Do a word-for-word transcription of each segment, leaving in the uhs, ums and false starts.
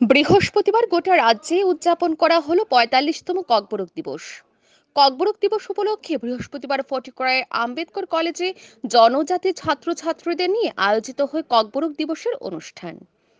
বৃহস্পতিবার গোটা রাজ্যে উদযাপন করা হলো পঁয়তাল্লিশতম ককবরক দিবস। ককবরক দিবস উপলক্ষে বৃহস্পতিবার ফটিকরায় আম্বেদকর কলেজে জনজাতি ছাত্রছাত্রীদের নিয়ে আয়োজিত হয় ককবরক দিবসের অনুষ্ঠান।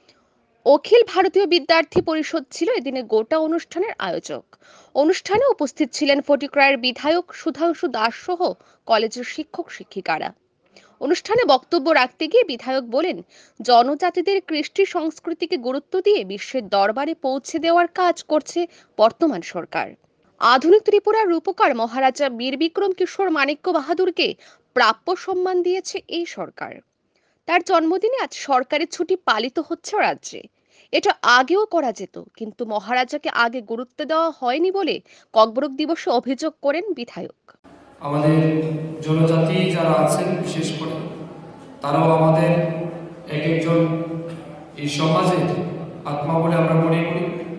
অখিল ভারতীয় বিদ্যার্থী পরিষদ ছিল এদিনে গোটা অনুষ্ঠানের আয়োজক। অনুষ্ঠানে উপস্থিত ছিলেন ফটিকরায়ের বিধায়ক সুধাংশু দাস সহ কলেজের শিক্ষক শিক্ষিকারা। অনুষ্ঠানে বক্তব্য রাখতে গিয়ে বিধায়ক বলেন, জনজাতিদের কৃষ্টি সংস্কৃতিকে গুরুত্ব দিয়ে বিশ্বের দরবারে পৌঁছে দেওয়ার কাজ করছে বর্তমান সরকার। আধুনিক ত্রিপুরার রূপকার মহারাজা বীর বিক্রম কিশোর মাণিক্য বাহাদুরকে প্রাপ্য সম্মান দিয়েছে এই সরকার। তার জন্মদিনে আজ সরকারি ছুটি পালিত হচ্ছে রাজ্যে। এটা আগেও করা যেত, কিন্তু মহারাজাকে আগে গুরুত্ব দেওয়া হয়নি বলে ককবরক দিবসে অভিযোগ করেন বিধায়ক। আমাদের জনজাতি যারা আছেন বিশেষ করে তারাও আমাদের এক একজন এই সমাজের আত্মা বলে আমরা মনে করি।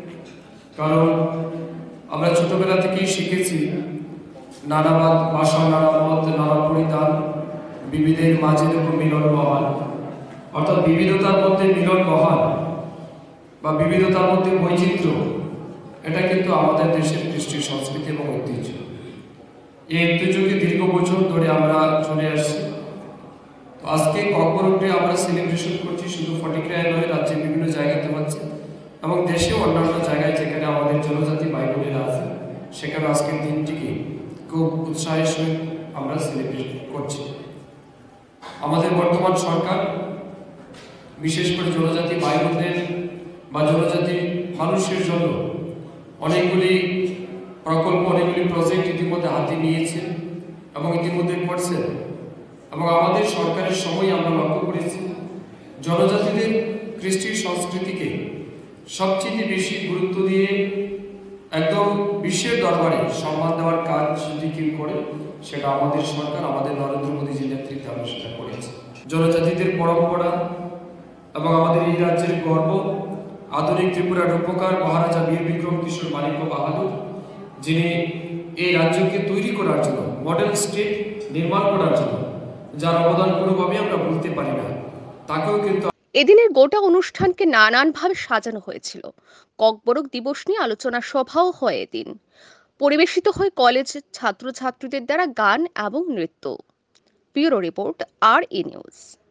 কারণ আমরা ছোটবেলা থেকেই শিখেছি নানাবাদ ভাষা, নানা মত, নানা পরিধান, বিবিধের মাঝে দেখো মিলন মহান। অর্থাৎ বিবিধতার মধ্যে মিলন মহান বা বিবিধতার মধ্যে বৈচিত্র্য, এটা কিন্তু আমাদের দেশের কৃষ্টি সংস্কৃতি এবং ঐতিহ্য। এই ঐতিহ্যকে দীর্ঘ বছর ধরে আমরা চলে আসছি। তো আজকে ককবরকটি আমরা সেলিব্রেশন করছি শুধু ফটিকরায় নয়, রাজ্যের বিভিন্ন জায়গাতে হচ্ছে এবং দেশে অন্যান্য জায়গায় যেখানে আমাদের জনজাতি ভাই বোনেরা আছে সেখানে আজকের দিনটিকে খুব উৎসাহের সহিত আমরা সেলিব্রেট করছি। আমাদের বর্তমান সরকার বিশেষ করে জনজাতি ভাই বোনদের বা জনজাতি মানুষের জন্য অনেকগুলি প্রকল্প, অনেকগুলি প্রজেক্ট ইতিমধ্যে হাতে নিয়েছে এবং ইতিমধ্যে করছেন। এবং আমাদের সরকারের সময় আমরা লক্ষ্য করেছি জনজাতিদের কৃষ্টি সংস্কৃতিকে সবচেয়ে বেশি গুরুত্ব দিয়ে একদম বিশ্বের দরবারে সম্মান দেওয়ার কাজ যদি কেউ করে সেটা আমাদের সরকার, আমাদের নরেন্দ্র মোদীজির নেতৃত্বে আমরা সেটা করেছি। জনজাতিদের পরম্পরা এবং আমাদের এই রাজ্যের গর্ব আধুনিক ত্রিপুরার রূপকার মহারাজা বীর বিক্রম কিশোর মাণিক্য বাহাদুর, যিনি এই রাজ্যকে তৈরি করার জন্য, মডেল স্টেট নির্মাণ করার জন্য যার অবদান কোনোভাবেই আমরা ভুলতে পারি না, তাকেও কিন্তু এদিনের গোটা অনুষ্ঠানকে নানানভাবে সাজানো হয়েছিল। ককবরক দিবস নিয়ে আলোচনা সভাও হয় এদিন। পরিবেশিত হয় কলেজের ছাত্রছাত্রীদের দ্বারা গান এবং নৃত্য। Bureau report, R E news.